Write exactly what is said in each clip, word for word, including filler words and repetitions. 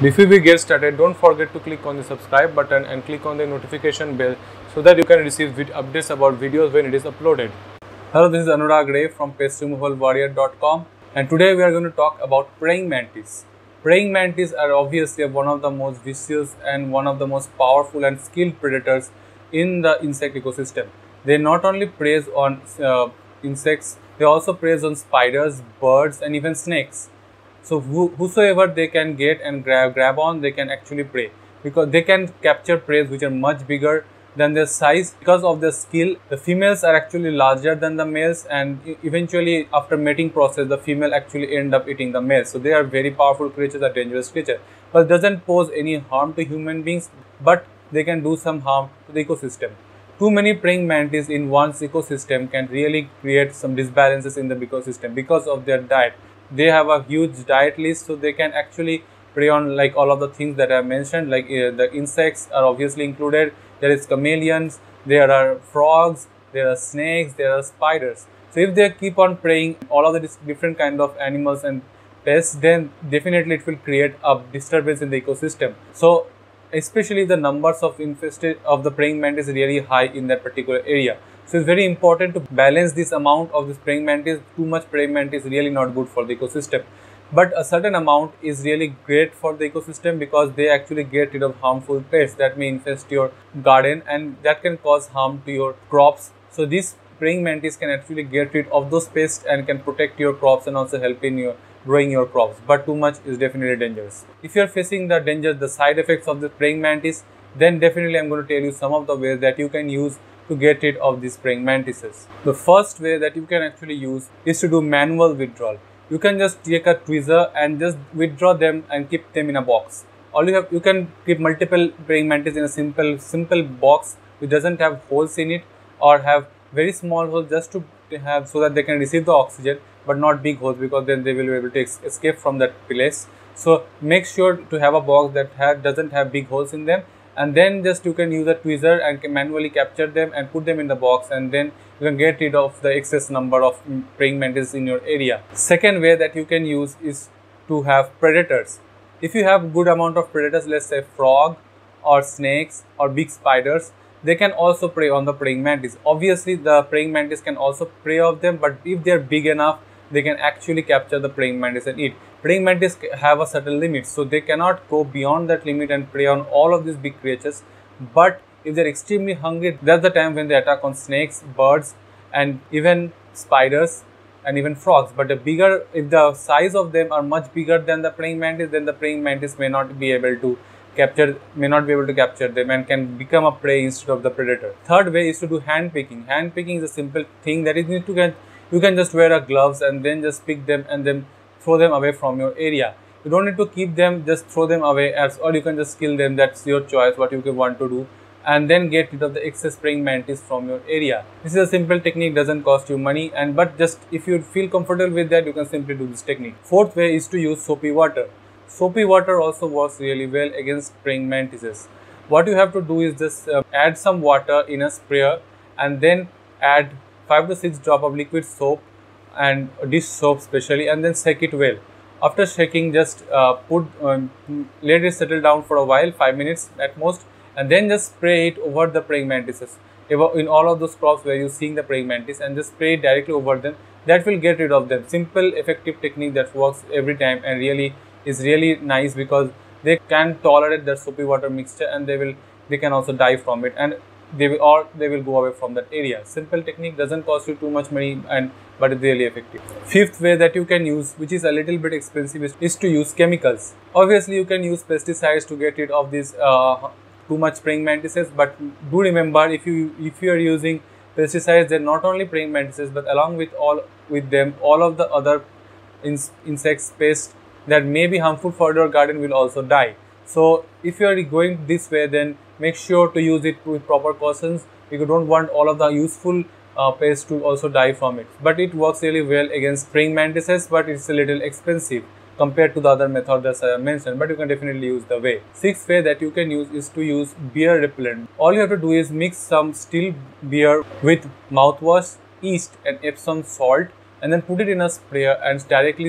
Before we get started, don't forget to click on the subscribe button and click on the notification bell so that you can receive updates about videos when it is uploaded. Hello, this is Anurag Ray from pest removal warrior dot com, and today we are going to talk about praying mantis. Praying mantis are obviously one of the most vicious and one of the most powerful and skilled predators in the insect ecosystem. They not only prey on uh, insects, they also prey on spiders, birds and even snakes. So who, whosoever they can get and grab, grab on, they can actually prey, because they can capture prey which are much bigger than their size. Because of their skill, the females are actually larger than the males, and eventually after mating process, the female actually end up eating the male. So they are very powerful creatures, are dangerous creatures, but doesn't pose any harm to human beings, but they can do some harm to the ecosystem. Too many praying mantis in one's ecosystem can really create some disbalances in the ecosystem because of their diet. They have a huge diet list, so they can actually prey on like all of the things that I mentioned. Like uh, the insects are obviously included. There is chameleons, there are frogs, there are snakes, there are spiders. So if they keep on preying all of the different kind of animals and pests, then definitely it will create a disturbance in the ecosystem. So especially the numbers of infested of the praying mantis is really high in that particular area. So it's very important to balance this amount of this praying mantis. Too much praying mantis is really not good for the ecosystem, but a certain amount is really great for the ecosystem, because they actually get rid of harmful pests that may infest your garden and that can cause harm to your crops. So this praying mantis can actually get rid of those pests and can protect your crops and also help in your growing your crops, but too much is definitely dangerous. If you are facing the danger, the side effects of the praying mantis, then definitely I am going to tell you some of the ways that you can use to get rid of these praying mantises. The first way that you can actually use is to do manual withdrawal. You can just take a tweezer and just withdraw them and keep them in a box. All you have, you can keep multiple praying mantis in a simple simple box which doesn't have holes in it, or have very small holes just to have so that they can receive the oxygen, but not big holes, because then they will be able to escape from that place. So make sure to have a box that have, doesn't have big holes in them, and then just you can use a tweezer and can manually capture them and put them in the box, and then you can get rid of the excess number of praying mantis in your area. Second way that you can use is to have predators. If you have good amount of predators, let's say frog or snakes or big spiders, they can also prey on the praying mantis. Obviously the praying mantis can also prey of them, but if they are big enough, they can actually capture the praying mantis and eat. Praying mantis have a certain limit, so they cannot go beyond that limit and prey on all of these big creatures. But if they are extremely hungry, that's the time when they attack on snakes, birds and even spiders and even frogs. But the bigger, if the size of them are much bigger than the praying mantis, then the praying mantis may not be able to capture may not be able to capture them and can become a prey instead of the predator. Third way is to do hand picking. Hand picking is a simple thing that is need to get. You can just wear a gloves and then just pick them and then throw them away from your area. You don't need to keep them, just throw them away, as or you can just kill them. That's your choice what you want to do, and then get rid of the excess praying mantis from your area. This is a simple technique, doesn't cost you money, and but just if you feel comfortable with that, you can simply do this technique. Fourth way is to use soapy water. Soapy water also works really well against praying mantises. What you have to do is just uh, add some water in a sprayer and then add five to six drop of liquid soap and dish soap especially, and then shake it well. After shaking, just uh, put um, let it settle down for a while, five minutes at most, and then just spray it over the praying mantises in all of those crops where you're seeing the praying mantis, and just spray it directly over them. That will get rid of them. Simple, effective technique that works every time and really is really nice, because they can tolerate the soapy water mixture and they will they can also die from it, and they will or they will go away from that area. Simple technique, doesn't cost you too much money, and but it's really effective. Fifth way that you can use, which is a little bit expensive, is, is to use chemicals. Obviously you can use pesticides to get rid of these uh, too much praying mantises, but do remember, if you if you are using pesticides, they're not only praying mantises, but along with all with them all of the other in, insects, pests that may be harmful for your garden will also die. So if you are going this way, then make sure to use it with proper cautions, because you don't want all of the useful uh, pests to also die from it. But it works really well against praying mantises, but it's a little expensive compared to the other method that I mentioned, but you can definitely use the way. Sixth way that you can use is to use beer repellent. All you have to do is mix some still beer with mouthwash, yeast and Epsom salt, and then put it in a sprayer and directly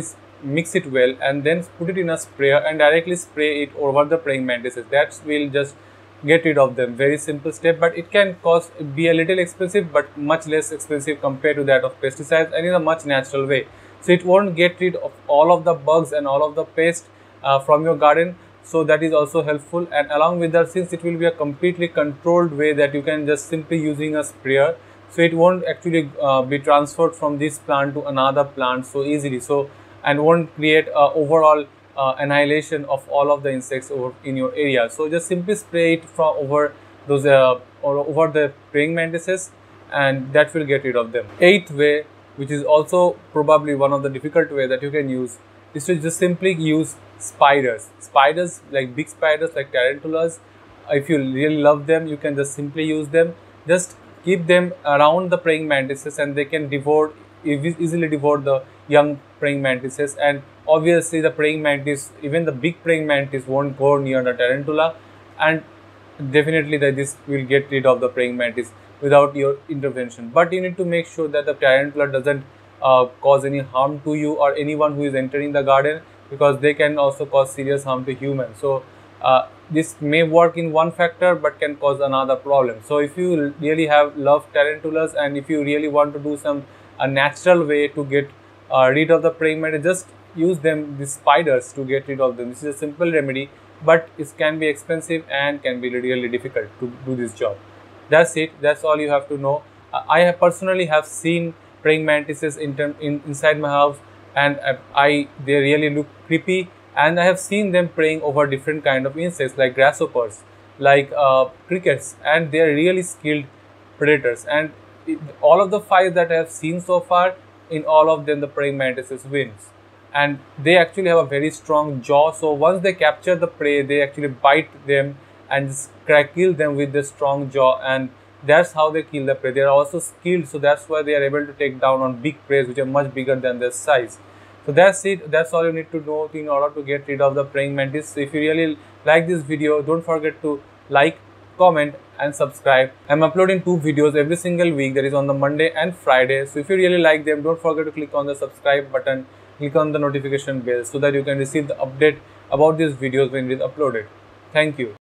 mix it well and then put it in a sprayer and directly spray it over the praying mantises. That will just get rid of them. Very simple step, but it can cost be a little expensive but much less expensive compared to that of pesticides and in a much natural way. So it won't get rid of all of the bugs and all of the pests uh, from your garden. So that is also helpful, and along with that, since it will be a completely controlled way that you can just simply using a sprayer, so it won't actually uh, be transferred from this plant to another plant so easily, so and won't create a overall uh, annihilation of all of the insects over in your area. So just simply spray it from over those uh, or over the praying mantises, and that will get rid of them. Eighth way, which is also probably one of the difficult way that you can use, is to just simply use spiders. Spiders like big spiders like tarantulas. If you really love them, you can just simply use them. Just keep them around the praying mantises and they can devour, easily devour the young praying mantises. And obviously the praying mantis, even the big praying mantis won't go near the tarantula, and definitely that this will get rid of the praying mantis without your intervention. But you need to make sure that the tarantula doesn't uh, cause any harm to you or anyone who is entering the garden, because they can also cause serious harm to humans. So uh, this may work in one factor but can cause another problem. So if you really have love tarantulas and if you really want to do some a natural way to get uh, rid of the praying mantis, just use them, these spiders, to get rid of them. This is a simple remedy, but it can be expensive and can be really difficult to do this job. That's it. That's all you have to know. Uh, I have personally have seen praying mantises in, term, in inside my house, and I, I they really look creepy, and I have seen them preying over different kind of insects like grasshoppers, like uh, crickets, and they are really skilled predators. And it, all of the five that I have seen so far, in all of them the praying mantises wins, and they actually have a very strong jaw. So once they capture the prey, they actually bite them and just crack, kill them with the strong jaw, and that's how they kill the prey. They are also skilled, so that's why they are able to take down on big prey which are much bigger than their size. So that's it. That's all you need to know in order to get rid of the praying mantis. So if you really like this video, don't forget to like, comment and subscribe. I'm uploading two videos every single week, that is on the Monday and Friday. So if you really like them, don't forget to click on the subscribe button, click on the notification bell so that you can receive the update about these videos when it is uploaded. Thank you.